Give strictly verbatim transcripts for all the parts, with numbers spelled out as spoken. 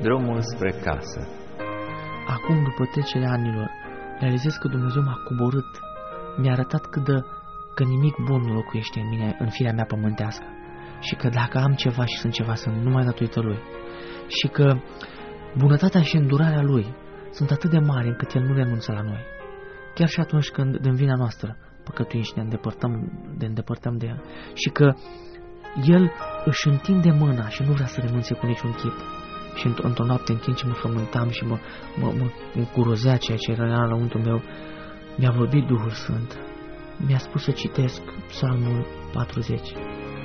drumul spre casă. Acum, după trecerea anilor, realizez că Dumnezeu m-a coborât, mi-a arătat cât de, că nimic bun nu locuiește în mine, în firea mea pământească, și că dacă am ceva și sunt ceva, sunt numai datorită Lui, și că bunătatea și îndurarea Lui sunt atât de mari încât El nu renunță la noi, chiar și atunci când, din vina noastră, păcătuim și ne îndepărtăm de, îndepărtăm de El, și că El își întinde mâna și nu vrea să renunțe cu niciun chip. Și într-o noapte, în timp ce mă frământam și mă, mă, mă încurozea ceea ce era la untul meu, mi-a vorbit Duhul Sfânt. Mi-a spus să citesc Psalmul patruzeci.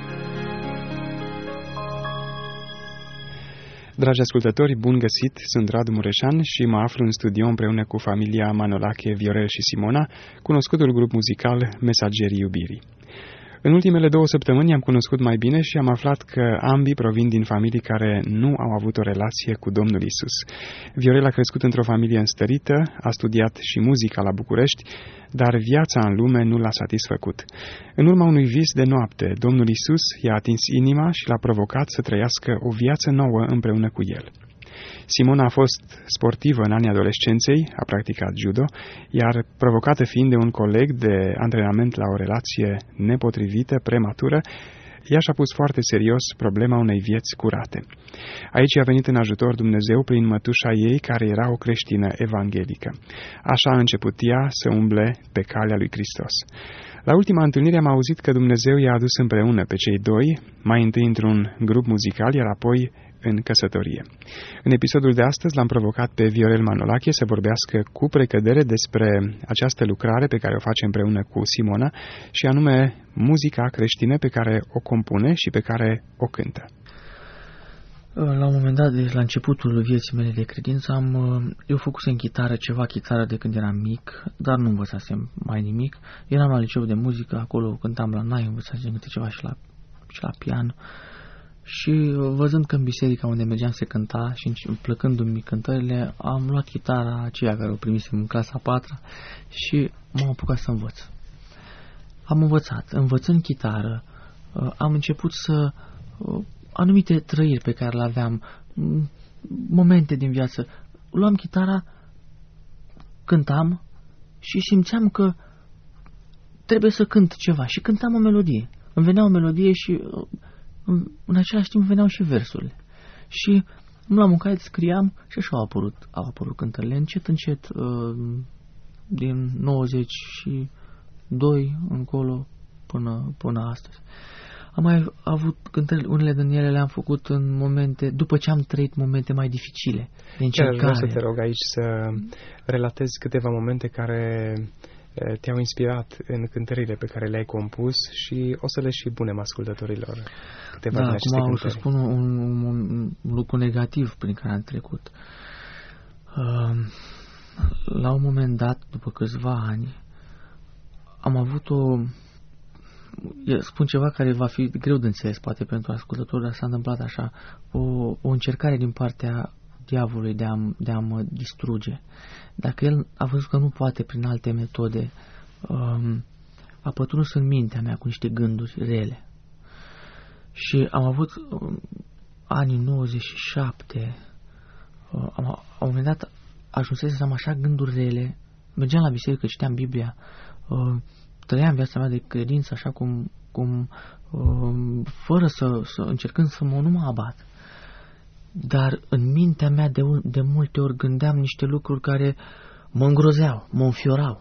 Dragi ascultători, bun găsit! Sunt Radu Mureșan și mă aflu în studio împreună cu familia Manolache, Viorel și Simona, cunoscutul grup muzical Mesagerii Iubirii. În ultimele două săptămâni am cunoscut mai bine și am aflat că ambii provin din familii care nu au avut o relație cu Domnul Isus. Viorel a crescut într-o familie înstărită, a studiat și muzica la București, dar viața în lume nu l-a satisfăcut. În urma unui vis de noapte, Domnul Isus i-a atins inima și l-a provocat să trăiască o viață nouă împreună cu el. Simona a fost sportivă în anii adolescenței, a practicat judo, iar provocată fiind de un coleg de antrenament la o relație nepotrivită, prematură, ea și-a pus foarte serios problema unei vieți curate. Aici a venit în ajutor Dumnezeu prin mătușa ei, care era o creștină evanghelică. Așa a început ea să umble pe calea lui Hristos. La ultima întâlnire am auzit că Dumnezeu i-a adus împreună pe cei doi, mai întâi într-un grup muzical, iar apoi în căsătorie. În episodul de astăzi l-am provocat pe Viorel Manolache să vorbească cu precădere despre această lucrare pe care o face împreună cu Simona, și anume muzica creștină pe care o compune și pe care o cântă. La un moment dat, deci la începutul vieții mele de credință, am, eu făcusem chitară, ceva chitară de când eram mic, dar nu învățasem mai nimic. Eram la liceu de muzică, acolo cântam la nai, învățasem câte ceva și la, și la pian. Și văzând că în biserica unde mergeam se cânta și plăcându-mi cântările, am luat chitara aceea care o primisem în clasa a patra și m-am apucat să învăț. Am învățat. Învățând chitară, am început să... anumite trăiri pe care le aveam, momente din viață, luam chitara, cântam și simțeam că trebuie să cânt ceva și cântam o melodie. Îmi venea o melodie și în același timp veneau și versurile. Și la un caiet scriam și așa au apărut, au apărut cântările încet, încet, din nouăzeci și doi încolo până, până astăzi. Am mai avut cântări, unele din ele le-am făcut în momente, după ce am trăit momente mai dificile, de încercare. Chiar vreau să te rog aici să relatezi câteva momente care te-au inspirat în cântările pe care le-ai compus și o să le și punem ascultătorilor câteva da, din aceste cântări. Da, cântări. să spun un, un, un lucru negativ prin care am trecut. Uh, la un moment dat, după câțiva ani, am avut o... spun ceva care va fi greu de înțeles, poate, pentru ascultători, dar s-a întâmplat așa. O, o încercare din partea diavolului de a, de a mă distruge. Dacă el a văzut că nu poate prin alte metode, um, a pătruns în mintea mea cu niște gânduri rele. Și am avut um, anii nouăzeci și șapte, uh, am, la un moment dat ajunsese să am așa gânduri rele, mergeam la biserică, citeam Biblia, uh, trăiam viața mea de credință așa cum, cum uh, fără să, să încercând să mă nu mă abat. Dar în mintea mea de, de multe ori gândeam niște lucruri care mă îngrozeau, mă înfiorau.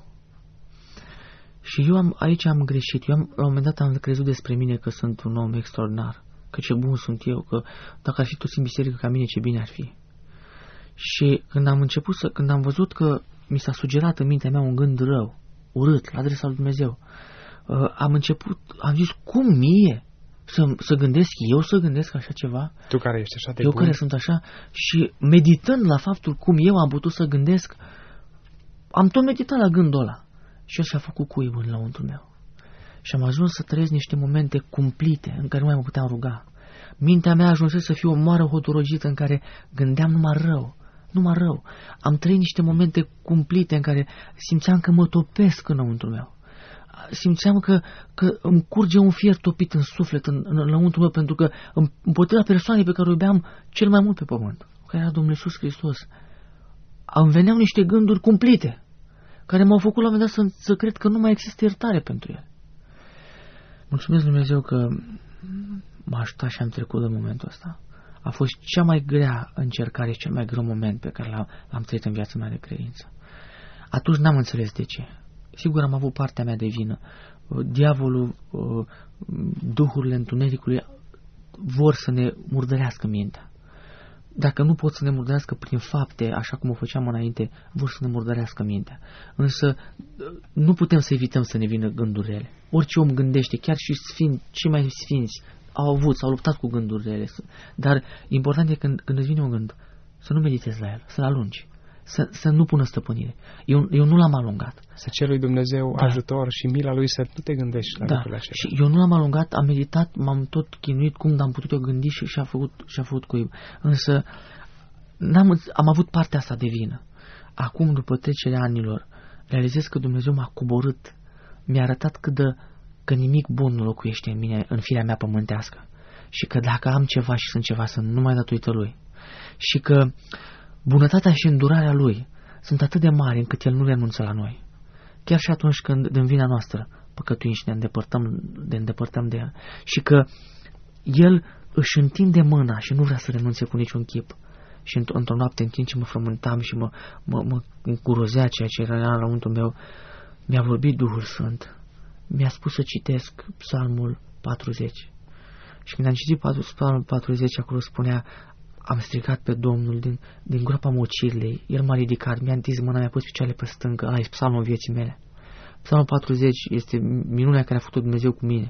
Și eu am, aici am greșit. Eu am, la un moment dat am crezut despre mine că sunt un om extraordinar, că ce bun sunt eu, că dacă ar fi toți în biserică ca mine, ce bine ar fi. Și când am început să, când am văzut că mi s-a sugerat în mintea mea un gând rău, urât, la adresa lui Dumnezeu, uh, am început, am zis, cum mie? Să, să gândesc eu, să gândesc așa ceva? Tu care ești așa de Eu bun? care sunt așa, și meditând la faptul cum eu am putut să gândesc, am tot meditat la gândul ăla. Și eu și-a făcut cuib în lăuntul meu. Și am ajuns să trăiesc niște momente cumplite, în care nu mai mă puteam ruga. Mintea mea a ajuns să fie o moară hotorogită în care gândeam numai rău, numai rău. Am trăit niște momente cumplite în care simțeam că mă topesc înăuntru meu. Simțeam că, că îmi curge un fier topit în suflet, în, în lăuntul meu, pentru că împotriva persoanei pe care o iubeam cel mai mult pe pământ. care era Domnul Iisus Hristos, îmi veneau niște gânduri cumplite, care m-au făcut la un moment dat să, să cred că nu mai există iertare pentru el. Mulțumesc Dumnezeu că m-a ajutat și am trecut de momentul ăsta. A fost cea mai grea încercare și cel mai greu moment pe care l-am, l-am trăit în viața mea de credință. Atunci n-am înțeles de ce. Sigur am avut partea mea de vină. Diavolul, duhurile întunericului vor să ne murdărească mintea. Dacă nu pot să ne murdărească prin fapte, așa cum o făceam înainte, vor să ne murdărească mintea. Însă nu putem să evităm să ne vină gânduri rele. Orice om gândește, chiar și sfinți, cei mai sfinți, au avut, s-au luptat cu gânduri rele. Dar important e când, când îți vine un gând, să nu meditezi la el, să-l alungi, să, să nu pună stăpânire. Eu, eu nu l-am alungat. Să ceri lui Dumnezeu da. ajutor și mila lui să nu te gândești la da. lucrurile acelea. Și eu nu l-am alungat, am meditat, m-am tot chinuit cum am putut eu gândi și și-a făcut, și-a făcut cuib. Însă n-am, am avut partea asta de vină. Acum, după trecerea anilor, realizez că Dumnezeu m-a coborât, mi-a arătat cât de, că nimic bun nu locuiește în mine, în firea mea pământească. Și că dacă am ceva și sunt ceva, sunt numai datorită Lui. Și că bunătatea și îndurarea Lui sunt atât de mari încât El nu renunță la noi. Chiar și atunci când, din vina noastră, păcătuim și ne îndepărtăm de, îndepărtăm de El. Și că El își întinde mâna și nu vrea să renunțe cu niciun chip. Și într-o noapte, în timp ce mă frământam și mă, mă, mă încurozea ceea ce era la untul meu, mi-a vorbit Duhul Sfânt. Mi-a spus să citesc Psalmul patruzeci. Și când am citit Psalmul patruzeci, acolo spunea: am strigat pe Domnul din, din groapa mocirlei, El m-a ridicat, mi-a întins mâna, mi-a pus picioarele pe stâncă. Ăla e Psalmul vieții mele. Psalmul patruzeci este minunea care a făcut Dumnezeu cu mine.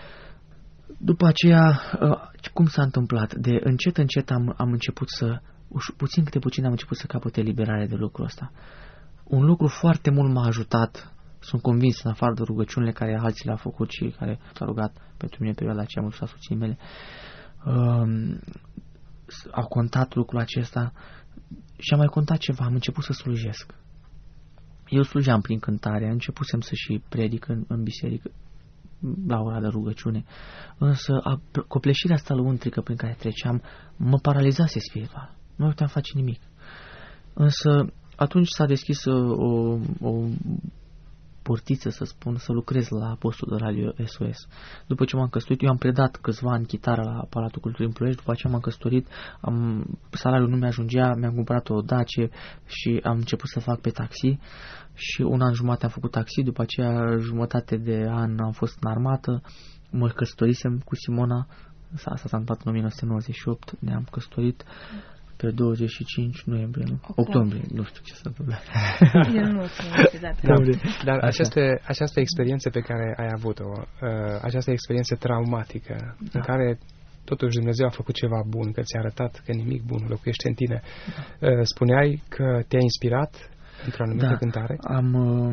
După aceea, cum s-a întâmplat? De încet, încet am, am început să, puțin câte puțin am început să capăt eliberare de lucrul ăsta. Un lucru foarte mult m-a ajutat, sunt convins, în afară de rugăciunile care alții le-au făcut și care s-au rugat pentru mine în perioada aceea, mulțumesc la soții mele, uh, au contat lucrul acesta și am mai contat ceva, am început să slujesc. Eu slujeam prin cântare, începusem să și predic în, în biserică, la ora de rugăciune, însă a, copleșirea asta lăuntrică prin care treceam mă paralizase spiritual, nu puteam face nimic. Însă atunci s-a deschis o, o portiță, să spun, să lucrez la postul de radio S O S. După ce m-am căsătorit, eu am predat câțiva ani chitară la Palatul Culturii în Ploiești, după aceea m-am căsătorit, am, salariul nu mi-ajungea, mi-am cumpărat o Dacia și am început să fac pe taxi și un an jumate am făcut taxi, după aceea jumătate de an am fost în armată, mă căsătorisem cu Simona, asta s-a întâmplat în o mie nouă sute nouăzeci și opt, ne-am căsătorit pe douăzeci și cinci noiembrie, nu? Octombrie, nu știu ce s-a întâmplat. Eu nu știu da, dar această, această experiență pe care ai avut-o, această experiență traumatică, da. în care totuși Dumnezeu a făcut ceva bun, că ți-a arătat că nimic bun locuiește în tine, da. spuneai că te-a inspirat într-o anumită da. cântare? Am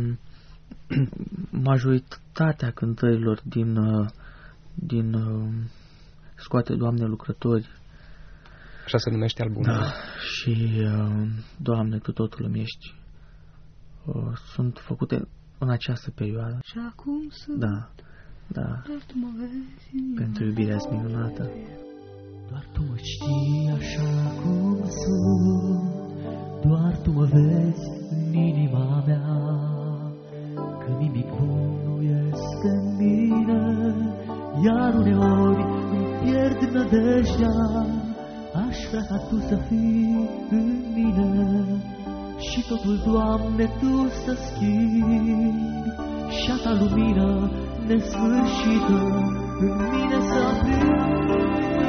majoritatea cântărilor din, din Scoate, Doamne, lucrători, așa se numește albumul. Da, și uh, Doamne, Tu totul îmi ești, uh, sunt făcute în această perioadă. Și acum sunt. Da, da. Pentru iubirea-ți minunată. Doar Tu mă știi așa cum sunt, doar Tu mă vezi în inima mea, că nimic bun nu este în mine, iar uneori îmi pierd nădejdea. Aș vrea ca Tu să fii în mine și totul, Doamne, Tu să schimbi și a Ta lumină nesfârșită în mine să aprinzi.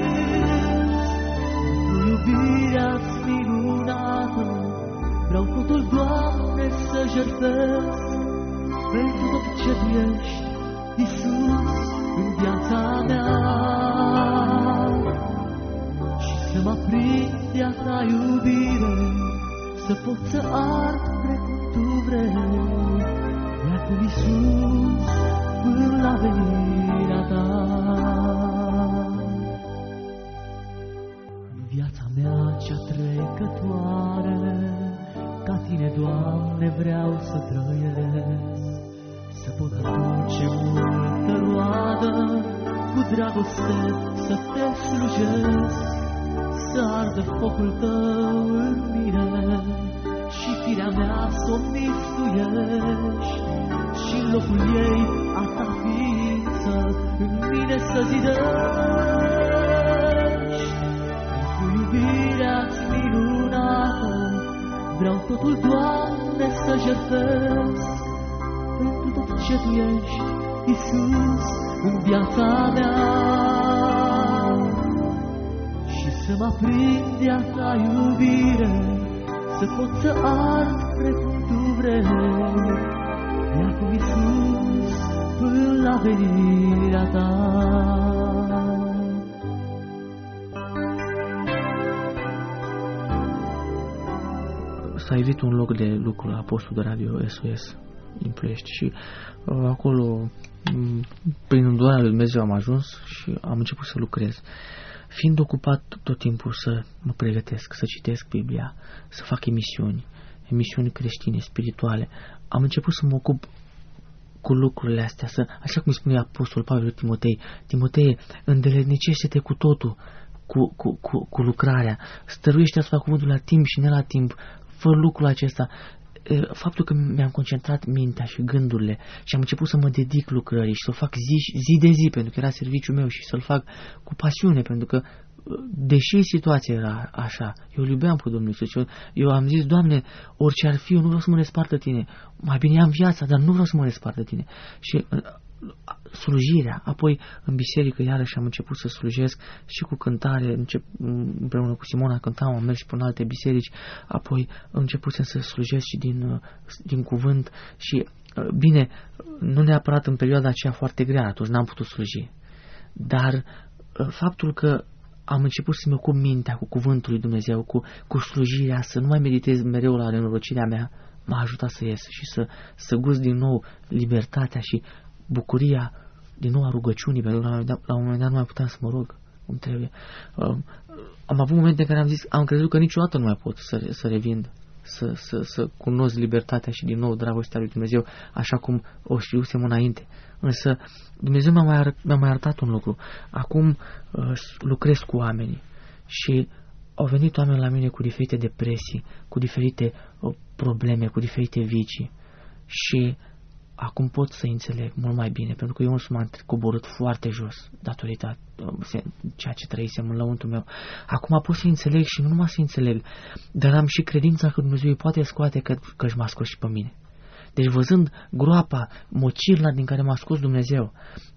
Cu iubirea-ți minunată vreau totul, Doamne, să jertfesc pentru tot ce Tu ești, Iisus, în viața mea. Să mă aprind de-a Ta iubire, să pot să ard precum Tu vrei, de acum, Iisus, până la venirea Ta. În viața mea cea trecătoare, ca Tine, Doamne, vreau să trăiesc, să pot aduce multă roadă, cu dragoste să Te slujesc, să ardă focul tău în mine și firea mea să o mistuiești și în locul ei a ta ființă în mine să zidești. Cu iubirea-ți minunată vreau totul, Doamne, să jertfesc pentru tot ce Tu ești, Iisus, în viața mea. Și să mă aprind de-a Ta iubire, să pot să ard precum Tu vrei, de acum, Iisus, până la venirea Ta. S-a evit un loc de lucru la postul de radio S O S din Ploiești și uh, acolo, m- prin îndurarea lui Dumnezeu am ajuns și am început să lucrez. Fiind ocupat tot timpul să mă pregătesc, să citesc Biblia, să fac emisiuni, emisiuni creștine, spirituale, am început să mă ocup cu lucrurile astea, să, așa cum spunea Apostolul Pavel lui Timotei, Timotei, îndeletnicește-te cu totul, cu, cu, cu, cu lucrarea, stăruiește asupra cuvântului la timp și ne la timp, fă lucrul acesta. Faptul că mi-am concentrat mintea și gândurile și am început să mă dedic lucrării și să o fac zi, zi de zi, pentru că era serviciul meu, și să-l fac cu pasiune, pentru că, deși situația era așa, eu îl iubeam pe Domnul Iisus. Eu, eu am zis, Doamne, orice ar fi, eu nu vreau să mă despart de Tine. Mai bine am viața, dar nu vreau să mă despart de Tine. Și slujirea, apoi în biserică iarăși am început să slujesc și cu cântare, încep, împreună cu Simona cântam, am mers și până alte biserici, apoi începusem să slujesc și din, din cuvânt și, bine, nu neapărat în perioada aceea foarte grea, atunci n-am putut sluji, dar faptul că am început să-mi ocup mintea cu cuvântul lui Dumnezeu, cu, cu slujirea, să nu mai meditez mereu la nenorocirea mea, m-a ajutat să ies și să, să gust din nou libertatea și bucuria din nou a rugăciunii, pentru că la un moment dat nu mai puteam să mă rog cum trebuie. Am avut momente în care am zis, am crezut că niciodată nu mai pot să, să revin, să, să, să cunosc libertatea și din nou dragostea lui Dumnezeu, așa cum o știusem înainte. Însă Dumnezeu mi-a mai, mi-a mai arătat un lucru. Acum uh, lucrez cu oamenii și au venit oameni la mine cu diferite depresii, cu diferite uh, probleme, cu diferite vicii și acum pot să înțeleg mult mai bine, pentru că eu însumi m-am coborât foarte jos datorită uh, ceea ce trăisem în lăuntul meu. Acum pot să înțeleg și nu numai să înțeleg, dar am și credința că Dumnezeu îi poate scoate, că, că își m-a scos și pe mine. Deci văzând groapa, mocirla din care m-a scos Dumnezeu,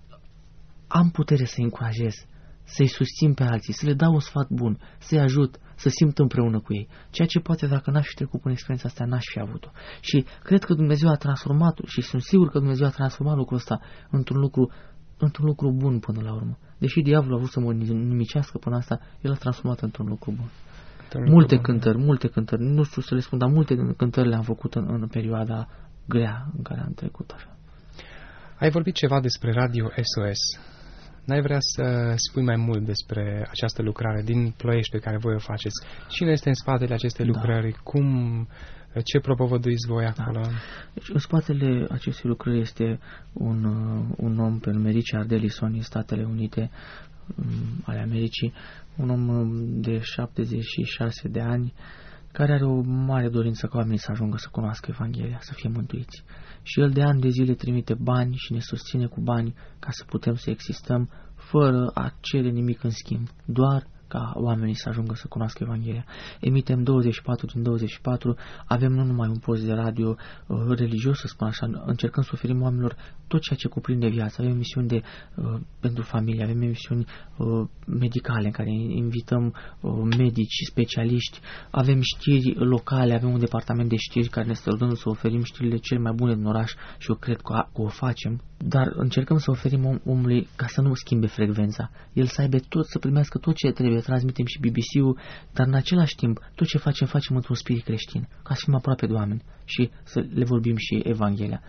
am putere să-i încurajez, să-i susțin pe alții, să le dau un sfat bun, să-i ajut, să simt împreună cu ei. Ceea ce poate dacă n-aș fi trecut prin experiența asta, n-aș fi avut-o. Și cred că Dumnezeu a transformat, și sunt sigur că Dumnezeu a transformat lucrul ăsta într-un lucru, într-un lucru bun până la urmă. Deși diavolul a vrut să mă nimicească până asta, el a transformat într-un lucru bun. Multe cântări, multe cântări, nu știu să le spun, dar multe cântări le-am făcut în, în perioada grea în care am trecut așa. Ai vorbit ceva despre Radio S O S. N-ai vrea să spui mai mult despre această lucrare din Ploiești pe care voi o faceți? Cine este în spatele acestei Da. lucrări? Cum, ce propovăduiți voi acolo? Da. Deci, în spatele acestei lucrări este un, un om pe nume Richard Ellison din Statele Unite ale Americii, un om de șaptezeci și șase de ani, care are o mare dorință ca oamenii să ajungă să cunoască Evanghelia, să fie mântuiți. Și el de ani de zile trimite bani și ne susține cu bani ca să putem să existăm fără a cere nimic în schimb, doar ca oamenii să ajungă să cunoască Evanghelia. Emitem douăzeci și patru din douăzeci și patru, avem nu numai un post de radio uh, religios, să spun așa, încercăm să oferim oamenilor tot ceea ce cuprinde viața. Avem emisiuni de, uh, pentru familie, avem emisiuni uh, medicale în care invităm uh, medici, specialiști, avem știri locale, avem un departament de știri care ne străduim să oferim știrile cele mai bune din oraș și eu cred că o facem, dar încercăm să oferim om, omului ca să nu schimbe frecvența, el să aibă tot, să primească tot ce trebuie. Transmitem și B B C-ul, dar în același timp tot ce facem, facem într-un spirit creștin, ca să fim aproape de oameni și să le vorbim și Evanghelia.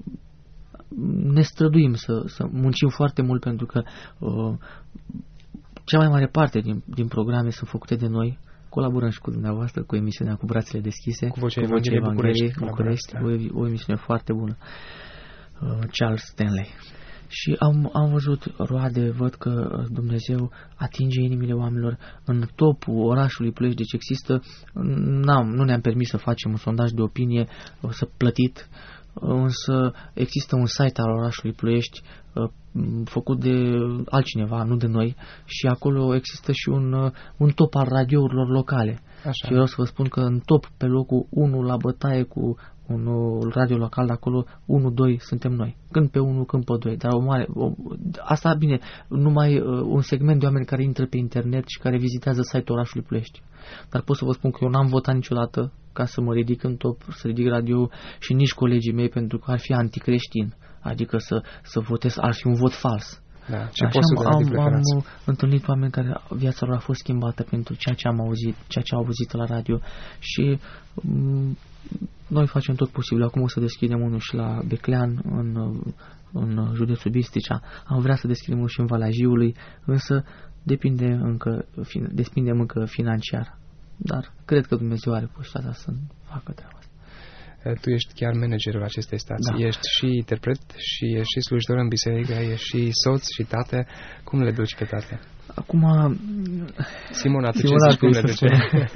Ne străduim să, să muncim foarte mult, pentru că uh, cea mai mare parte din, din programe sunt făcute de noi. Colaborăm și cu dumneavoastră, cu emisiunea Cu Brațele Deschise, cu Vocea cu Vocea Evangheliei București, București o, o emisiune foarte bună, uh, Charles Stanley. Și am, am văzut roade, văd că Dumnezeu atinge inimile oamenilor în topul orașului Ploiești, deci există, n-am, nu ne-am permis să facem un sondaj de opinie, să plătit, însă există un site al orașului Ploiești făcut de altcineva, nu de noi, și acolo există și un, un top al radiourilor locale. Așa. Și vreau să vă spun că în top, pe locul unu la bătaie cu un radio local de acolo, unu doi suntem noi. Când pe unu, când pe doi. Dar o mare, o, asta, bine, numai uh, un segment de oameni care intră pe internet și care vizitează site-ul orașului Ploiești. Dar pot să vă spun că eu n-am votat niciodată ca să mă ridic în top, să ridic radio, și nici colegii mei, pentru că ar fi anticreștin. Adică să, să votez, ar fi un vot fals. Da, ce Așa am, am, am întâlnit oameni care viața lor a fost schimbată pentru ceea ce am auzit, ceea ce au auzit la radio, și m- noi facem tot posibil. Acum o să deschidem unul și la Beclean, în, în județul Bistrița. Am vrea să deschidem unul și în Valea Jiului, însă depinde încă, depindem încă financiar. Dar cred că Dumnezeu are posibilitatea să facă treaba asta. Tu ești chiar managerul acestei stații. Da. Ești și interpret și ești și slujitor în biserică, ești și soț și tate. Cum le duci pe toate? Acum... Simona, tu Simona, ce zici, cum le duci?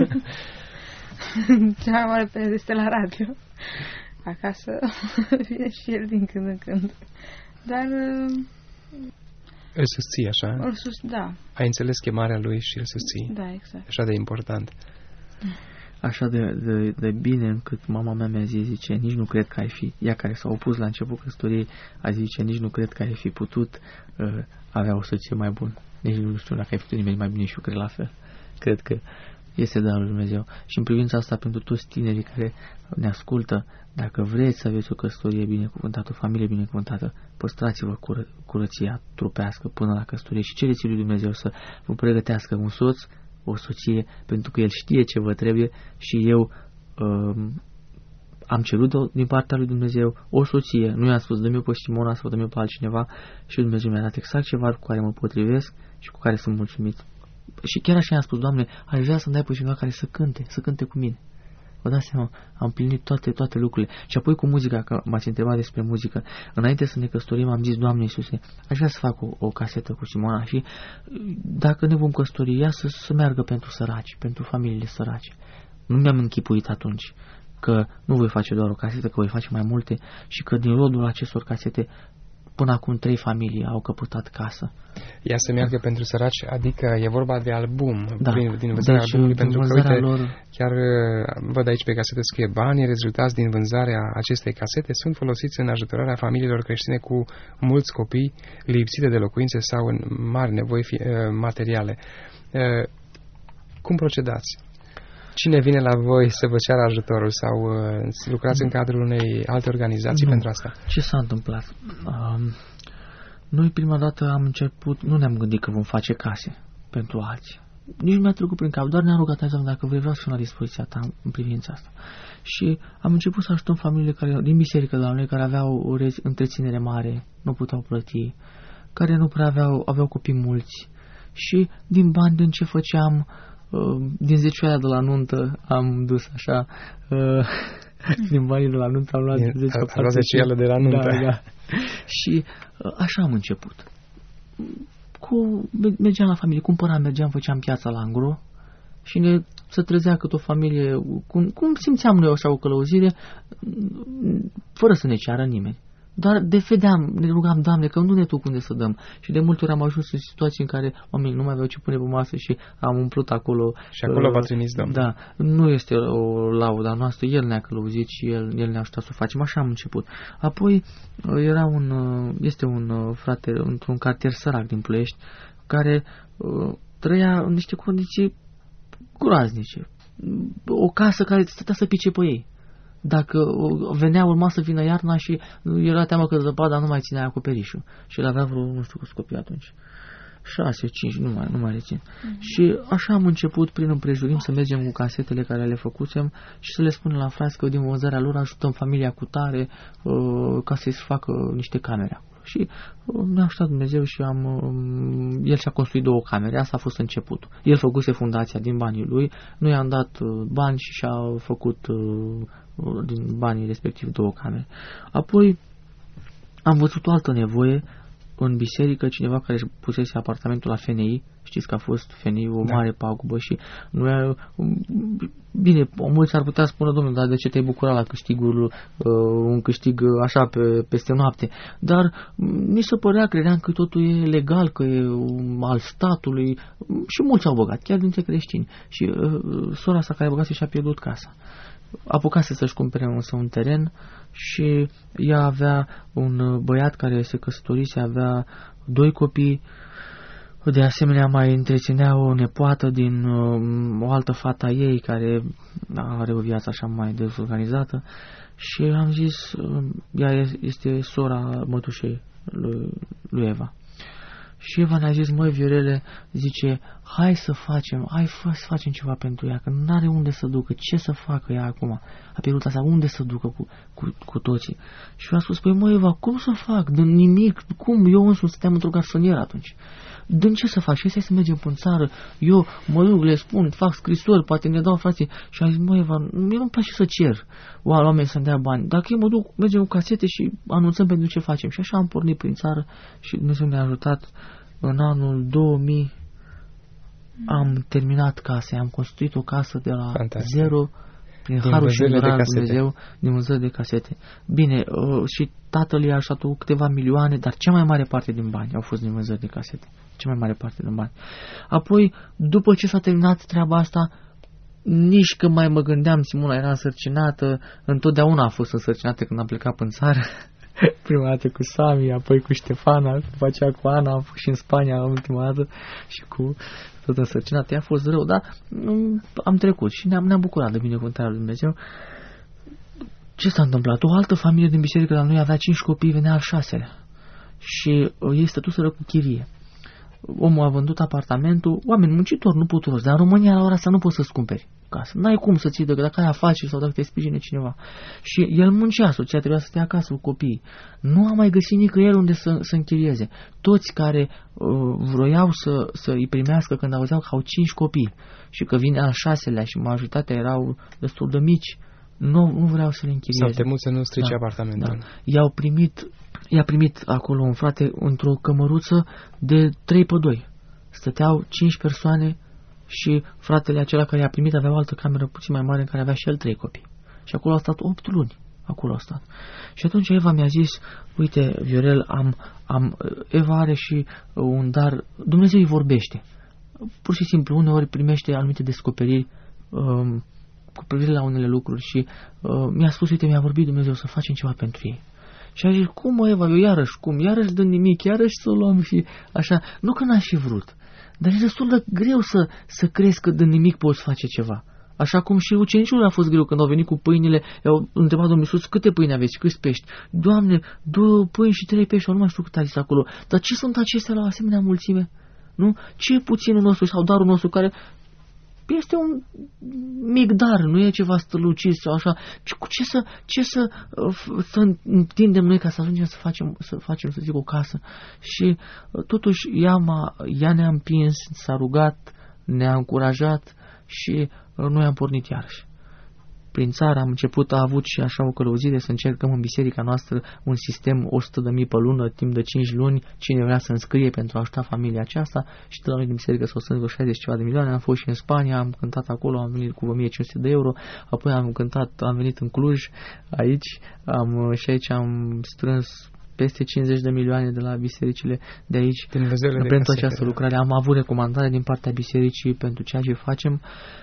Cea mai mare pe este la radio. Acasă vine și el din când în când. Dar... Îl susții, așa? Îl sus, da. Ai înțeles chemarea lui și îl susții. Da, exact. Așa de important. Așa de, de, de bine încât mama mea mi-a zis, zice, nici nu cred că ai fi, ea care s-a opus la început căsătoriei, a zis, zice, nici nu cred că ai fi putut uh, avea o soție mai bună. Nici nu știu dacă ai putut nimeni mai bine, și eu cred la fel. Cred că este darul lui Dumnezeu. Și în privința asta, pentru toți tinerii care ne ascultă, dacă vreți să aveți o căsătorie binecuvântată, o familie binecuvântată, păstrați-vă cură, curăția trupească până la căsătorie și cereți lui Dumnezeu să vă pregătească un soț, o soție, pentru că El știe ce vă trebuie, și eu um, am cerut din partea lui Dumnezeu o soție. Nu i-am spus, dă-mi-o pe Simona sau dă-mi-o pe altcineva, și Dumnezeu mi-a dat exact ceva cu care mă potrivesc și cu care sunt mulțumit. Și chiar așa i-am spus, Doamne, aș vrea să-mi dai pe cineva care să cânte, să cânte cu mine. Vă dați seama, am plinit toate, toate lucrurile. Și apoi cu muzica, că m-ați întrebat despre muzică, înainte să ne căsătorim am zis, Doamne Iisuse, aș vrea să fac o, o casetă cu Simona și dacă ne vom căsători, ea să, să meargă pentru săraci, pentru familiile sărace. Nu mi-am închipuit atunci că nu voi face doar o casetă, că voi face mai multe, și că din rodul acestor casete până acum trei familii au căpătat casă. Ea să meargă pentru săraci, adică e vorba de album, da. prin, din vânzarea deci, albumului, pentru că, uite, lor... chiar văd aici pe casete scrie, banii rezultați din vânzarea acestei casete sunt folosiți în ajutorarea familiilor creștine cu mulți copii lipsite de locuințe sau în mari nevoi materiale. Cum procedați? Cine vine la voi să vă ceară ajutorul sau uh, lucrați în cadrul unei alte organizații nu. pentru asta? Ce s-a întâmplat? Uh, noi prima dată am început, nu ne-am gândit că vom face case pentru alții. Nici nu mi-a trecut prin cap, doar ne-am rugat, dacă vrei, vreau să fiu la dispoziția ta în privința asta. Și am început să ajutăm familiile care, din biserică la noi, care aveau o întreținere mare, nu puteau plăti, care nu prea aveau, aveau copii mulți. Și din bani, din ce făceam, din zecioaia de la nuntă am dus așa, uh, din banii de la nuntă am luat zecioaiele de la nuntă. Da, da. Și uh, așa am început. Cu, mergeam la familie, cumpăram, mergeam, făceam piața la Angro și ne se trezea cât o familie, cum, cum simțeam noi așa o călăuzire, fără să ne ceară nimeni. Dar de vedeam, ne rugam, Doamne, că nu ne tu unde să dăm. Și de multe ori am ajuns în situații în care oamenii nu mai aveau ce pune pe masă și am umplut acolo. Și acolo uh, v-a trimis Domnul. Da, nu este o laudă noastră, El ne-a călăuzit și El, El ne-a ajutat să o facem. Așa am început. Apoi era un, este un frate într-un cartier sărac din Ploiești care uh, trăia în niște condiții groaznice. O casă care stătea să pice pe ei. Dacă venea, urma să vină iarna și era teamă că zăpada nu mai ținea acoperișul. Și el avea vreo, nu știu câți copii atunci. șase, cinci, nu mai, nu mai rețin. Mm-hmm. Și așa am început prin împrejurim să mergem cu casetele care le făcusem și să le spunem la frați că din vânzarea lor ajutăm familia cu tare uh, ca să-i facă niște camere acolo. Și uh, ne-a ajutat Dumnezeu și am, uh, el și-a construit două camere. Asta a fost începutul. El făcuse fundația din banii lui, noi i-am dat uh, bani și și-a făcut uh, din banii respectiv două camere. Apoi am văzut o altă nevoie în biserică cineva care își pusese apartamentul la F N I, știți că a fost F N I o da. mare pagubă și nu, bine, mulți ar putea spune, domnule, dar de ce te-ai bucurat la câștigul, uh, un câștig așa pe, peste noapte, dar mi se părea, credeam că totul e legal, că e um, al statului și mulți au băgat, chiar dintre creștini și uh, sora sa care băgase și-a pierdut casa. Apucase să-și cumpere însă un teren și ea avea un băiat care se căsătorise, avea doi copii, de asemenea mai întreținea o nepoată din uh, o altă fată a ei care are o viață așa mai dezorganizată și am zis, uh, ea este sora mătușei lui, lui Eva. Și Eva ne-a zis, măi, Viorele, zice, hai să facem, hai fă, să facem ceva pentru ea, că nu are unde să ducă, ce să facă ea acum? A pierdut asta, unde să ducă cu, cu, cu toții? Și eu am spus, păi măi, Eva, cum să fac? Dă nimic, cum? Eu însuși stăteam într-o garsonieră atunci. Dă ce să fac? Și să mergem în țară, eu mă duc, le spun, fac scrisori, poate ne dau frații. Și am zis, măi, Eva, mie nu-mi place să cer oameni să-mi dea bani. Dacă eu mă duc, mergem cu casete și anunțăm pentru ce facem. Și așa am pornit prin țară și Dumnezeu ne-a ajutat. În anul două mii am terminat casa, am construit o casă de la Fantastic. zero, prin din harul și îndurarea Dumnezeu, din vânzări de casete. Bine, uh, și tatăl i-a ajutat câteva milioane, dar cea mai mare parte din bani au fost din vânzări de casete. Cea mai mare parte din bani. Apoi, după ce s-a terminat treaba asta, nici când mai mă gândeam, Simona era însărcinată, întotdeauna a fost însărcinată când am plecat în țară. Prima dată cu Sami, apoi cu Ștefana, după aceea cu Ana, am fost și în Spania ultima dată și cu tot însărcinată. Ea a fost rău, dar am trecut și ne-am, ne-am bucurat de binecuvântarea lui Dumnezeu. Ce s-a întâmplat? O altă familie din biserică la noi avea cinci copii, venea al șaselea și ei stătuseră cu chirie. Omul a vândut apartamentul, oameni muncitori, nu puturoși, dar în România la ora asta nu poți să-ți cumperi casă. N-ai cum să ții, dacă ai afaceri sau dacă te sprijine cineva. Și el muncea, soția trebuia să stea acasă cu copiii. Nu a mai găsit nicăieri unde să, să închirieze. Toți care uh, vroiau să, să îi primească când auzeau că au cinci copii și că vine al șaselea și majoritatea erau destul de mici, nu, nu vreau să le închirieze. S-au temut să nu strice da, apartamentul. Da. I-au primit, i-a primit acolo un frate într-o cămăruță de trei pe doi. Stăteau cinci persoane și fratele acela care i-a primit avea o altă cameră puțin mai mare în care avea și el trei copii. Și acolo au stat opt luni. Acolo au stat. Și atunci Eva mi-a zis, uite, Viorel, am, am, Eva are și un dar, Dumnezeu îi vorbește. Pur și simplu, uneori primește anumite descoperiri um, cu privire la unele lucruri și uh, mi-a spus, uite, mi-a vorbit Dumnezeu să facem ceva pentru ei. Și a zis, cum mă, Eva, eu iarăși, cum, iarăși dă nimic, iarăși să o luăm și așa. Nu că n-aș fi vrut, dar e destul de greu să, să crezi că de nimic poți face ceva. Așa cum și ucenicilor a fost greu când au venit cu pâinile, i-au întrebat Domnul Iisus, câte pâini aveți, câți pești? Doamne, două pâini și trei pești, nu mai știu cât a zis acolo. Dar ce sunt acestea la o asemenea mulțime? Nu? Ce e puținul nostru sau darul nostru care este un mic dar, nu e ceva strălucit sau așa. Cu ce să, ce să, să întindem noi ca să ajungem să facem, să facem, să zic, o casă? Și totuși ea, m-a, ea ne-a împins, s-a rugat, ne-a încurajat și noi am pornit iarăși. Prin țară am început, a avut și așa o călăuzire să încercăm în biserica noastră un sistem o sută de mii pe lună, timp de cinci luni, cine vrea să înscrie pentru a ajuta familia aceasta și de la noi din biserică s-au strâns vreo șaizeci ceva de milioane, am fost și în Spania, am cântat acolo, am venit cu o mie cinci sute de euro, apoi am cântat, am venit în Cluj, aici, am, și aici am strâns peste cincizeci de milioane de la bisericile de aici pentru această lucrare. Am avut recomandare din partea bisericii pentru ceea ce facem.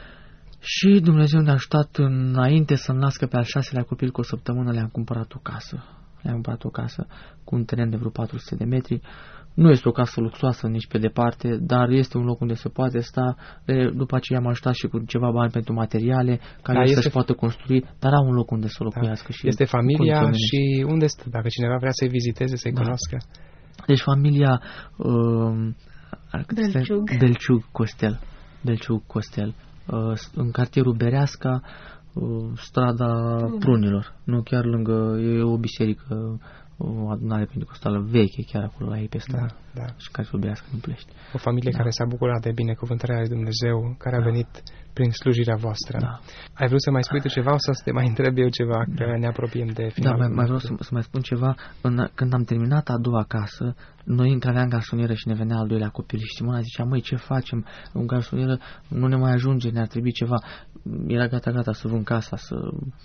Și Dumnezeu ne-a ajutat înainte să-mi nască pe al șaselea copil, cu o săptămână le-am cumpărat o casă. Le-am cumpărat o casă cu un teren de vreo patru sute de metri. Nu este o casă luxoasă nici pe departe, dar este un loc unde se poate sta. După aceea am ajutat și cu ceva bani pentru materiale, care da, să-și poată construi, dar au un loc unde să locuiască. Da. Și este familia și unde stă, dacă cineva vrea să-i viziteze, să-i da. cunoască. Deci familia uh, Delciug. Delciug Costel. Delciug Costel. În cartierul Bereasca, strada Prunilor, nu chiar lângă, e o biserică o adunare pentecostală veche, chiar acolo la ei pe stradă, da, da. și care să iubească în Ploiești. O familie da. care s-a bucurat de binecuvântarea lui Dumnezeu, care da. a venit prin slujirea voastră. Da. Ai vrut să mai spui tu ceva sau să te mai întreb eu ceva, da. că ne apropiem de finalul? Da, mai, mai vreau să, să mai spun ceva. În, când am terminat a doua casă, noi încă aveam garsonieră și ne venea al doilea copil și Simona zicea, măi, ce facem? Un garsonieră nu ne mai ajunge, ne-ar trebui ceva. Era gata, gata să vând casa, să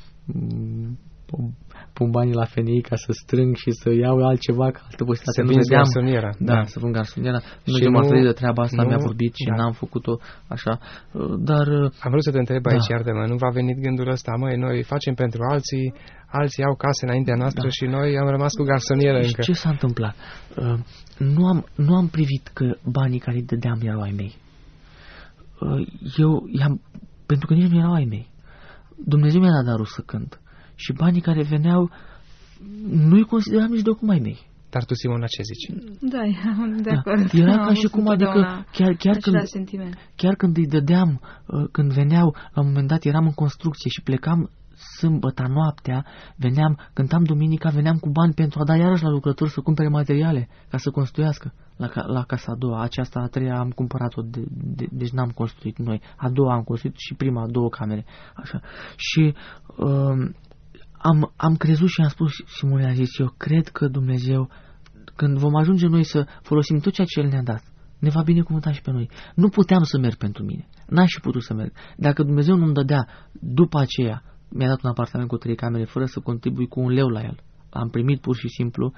pun banii la F N I ca să strâng și să iau altceva, ca altă posibilitate. Să vinzi garsoniera. Da, da, să vând garsoniera. Nu m-a ferit de treaba asta, nu, mi-a vorbit și da. n-am făcut-o așa. Dar... Am vrut să te întreb da. aici, iartă-mă, nu v-a venit gândul ăsta, măi, noi facem pentru alții, alții au case înaintea noastră da. și noi am rămas cu garsonieră încă. Ce s-a întâmplat? Uh, nu, am, nu am privit că banii care îi dădeam erau ai mei. Uh, eu i-am... Pentru că nici nu erau ai mei. Dumnezeu mi-a dat darul să cânt. Și banii care veneau, nu-i consideram nici de acum ai mei. Dar tu, Simona, ce zici? Da, de acord. Da, era ca și cum, adică, chiar, chiar, când, chiar când îi dădeam, când veneau, la un moment dat eram în construcție și plecam sâmbătă, noaptea, veneam, cântam duminica, veneam cu bani pentru a da iarăși la lucrători să cumpere materiale, ca să construiască. La, la casa a doua, aceasta a treia am cumpărat-o, de, de, deci n-am construit noi. A doua am construit și prima, două camere. Așa. Și... Um, Am, am crezut și am spus, Simone a zis, eu cred că Dumnezeu, când vom ajunge noi să folosim tot ceea ce El ne-a dat, ne va binecuvânta și pe noi. Nu puteam să merg pentru mine, n-aș fi putut să merg. Dacă Dumnezeu nu-mi dădea, după aceea, mi-a dat un apartament cu trei camere, fără să contribui cu un leu la el. Am primit pur și simplu,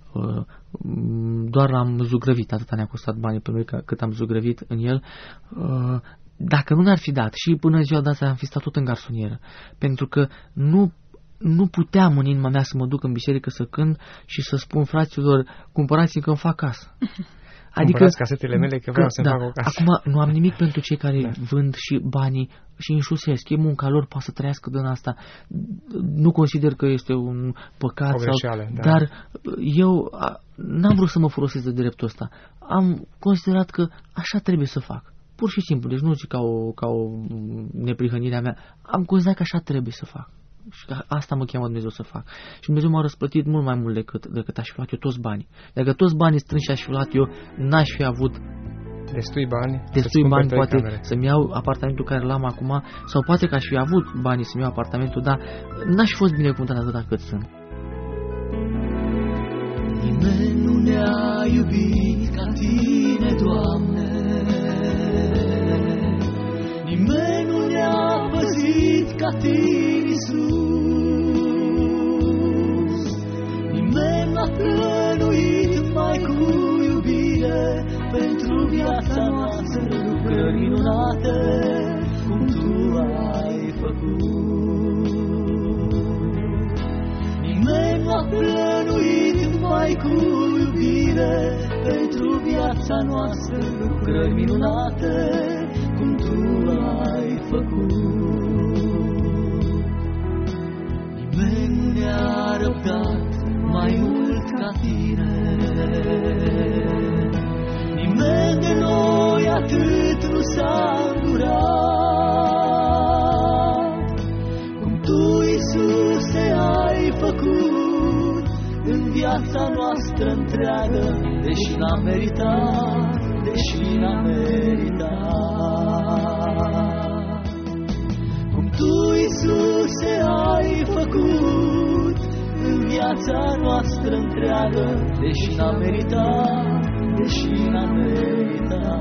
doar am zugrăvit, atâta ne-a costat banii pe noi cât am zugrăvit în el. Dacă nu ne-ar fi dat, și până ziua de asta am fi stat tot în garsonieră, pentru că nu Nu puteam în inima mea să mă duc în biserică să cânt și să spun fraților, cumpărați-mi că îmi fac casă. Adică casetele mele că vreau să-mi da, fac o casă. Acum nu am nimic pentru cei care da. vând și banii și înșusesc. E munca lor, poate să trăiască din asta. Nu consider că este un păcat. O greșeală, sau, da. Dar eu n-am vrut să mă folosesc de dreptul ăsta. Am considerat că așa trebuie să fac. Pur și simplu, deci nu zic ca o, ca o neprihănire a mea. Am considerat că așa trebuie să fac. Și asta mă cheamă Dumnezeu să fac. Și Dumnezeu m-a răsplătit mult mai mult decât, decât aș fi luat eu toți banii. Dacă toți banii strânși aș fi luat eu, n-aș fi avut destui bani, destui bani poate camere. Să-mi iau apartamentul care l-am acum, sau poate că aș fi avut banii să-mi iau apartamentul, dar n-aș fi fost binecuvântat atâta cât sunt. Nimeni nu ne-a iubit ca Tine, Doamne, nimeni nu ne-a păzit ca Tine, Iisus. Nimeni n-a plănuit mai cu iubire pentru viața noastră lucrări minunate, cum Tu ai făcut. Nimeni n-a plănuit mai cu iubire pentru viața noastră lucrări minunate, cum Tu ai făcut. Nimeni nu ne-a răbdat mai mult ca Tine, nimeni de noi atât nu s-a îndurat, cum Tu, Iisuse, ai făcut în viața noastră întreagă, deși n-am meritat, deși n-am meritat. Cum Tu, Iisuse, ai făcut în viața noastră întreagă, deși n-am meritat, deși n-am meritat.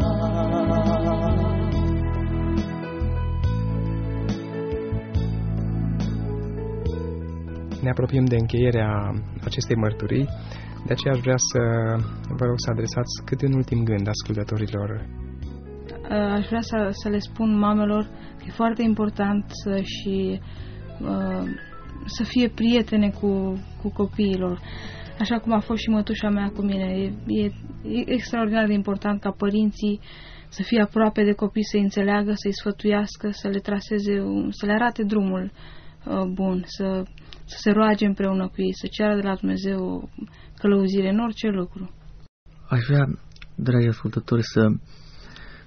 Ne apropiem de încheierea acestei mărturii, de aceea aș vrea să vă rog să adresați câte un ultim gând ascultătorilor. Aș vrea să, să le spun mamelor că e foarte important să, și, uh, să fie prietene cu, cu copiilor. Așa cum a fost și mătușa mea cu mine. E, e, e extraordinar de important ca părinții să fie aproape de copii, să-i înțeleagă, să-i sfătuiască, să le traseze, să le arate drumul uh, bun, să, să se roage împreună cu ei, să ceară de la Dumnezeu călăuzire în orice lucru. Aș vrea, dragi ascultători, să,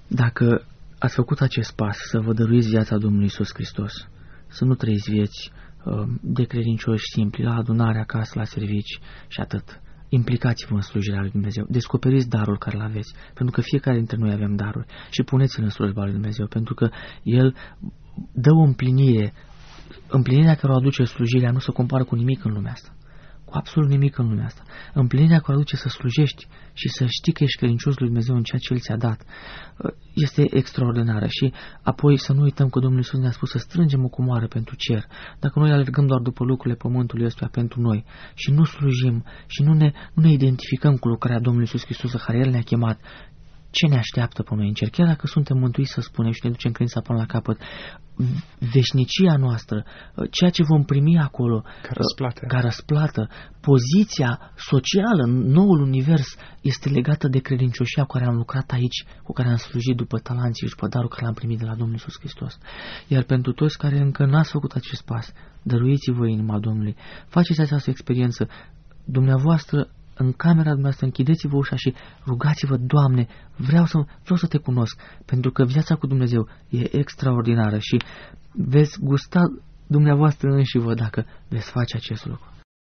dacă ați făcut acest pas, să vă dăruiți viața Domnului Iisus Hristos, să nu trăiți vieți de credincioși simpli, la adunare, acasă, la servici și atât. Implicați-vă în slujirea lui Dumnezeu, descoperiți darul care îl aveți, pentru că fiecare dintre noi avem daruri și puneți-l în slujba lui Dumnezeu, pentru că El dă o împlinire, împlinirea care o aduce slujirea nu se compară cu nimic în lumea asta, cu absolut nimic în lumea asta. Împlinirea care o aduce să slujești și să știi că ești credincios lui Dumnezeu în ceea ce El ți-a dat este extraordinară. Și apoi să nu uităm că Domnul Iisus ne-a spus să strângem o comoară pentru cer. Dacă noi alergăm doar după lucrurile pământului ăsta pentru noi și nu slujim și nu ne, nu ne identificăm cu lucrarea Domnului Iisus Hristos care El ne-a chemat, ce ne așteaptă pe noi în cer? Chiar dacă suntem mântuiți, să spunem, și ne ducem credința până la capăt, veșnicia noastră, ceea ce vom primi acolo, ca răsplată, ca răsplată, poziția socială în noul univers este legată de credincioșia cu care am lucrat aici, cu care am slujit după talanții și după darul care l-am primit de la Domnul Iisus Hristos. Iar pentru toți care încă n-ați făcut acest pas, dăruiți-vă inima Domnului, faceți această experiență, dumneavoastră, în camera dumneavoastră, închideți-vă ușa și rugați-vă, Doamne, vreau să, vreau să te cunosc, pentru că viața cu Dumnezeu e extraordinară și veți gusta dumneavoastră înșivă dacă veți face acest lucru.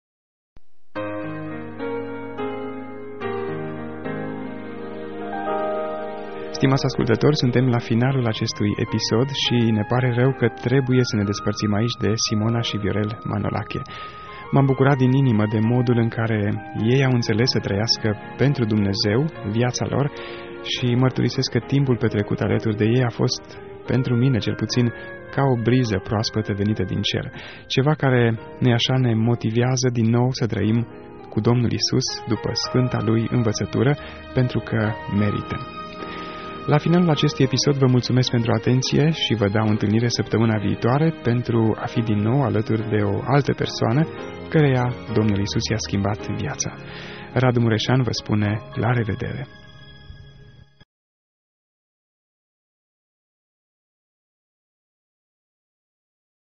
Stimați ascultători, suntem la finalul acestui episod și ne pare rău că trebuie să ne despărțim aici de Simona și Viorel Manolache. M-am bucurat din inimă de modul în care ei au înțeles să trăiască pentru Dumnezeu viața lor și mărturisesc că timpul petrecut alături de ei a fost, pentru mine cel puțin, ca o briză proaspătă venită din cer. Ceva care, nu așa, ne motivează din nou să trăim cu Domnul Iisus după sfânta Lui învățătură, pentru că merită. La finalul acestui episod vă mulțumesc pentru atenție și vă dau întâlnire săptămâna viitoare pentru a fi din nou alături de o altă persoană căreia Domnul Iisus i-a schimbat viața. Radu Mureșan vă spune la revedere!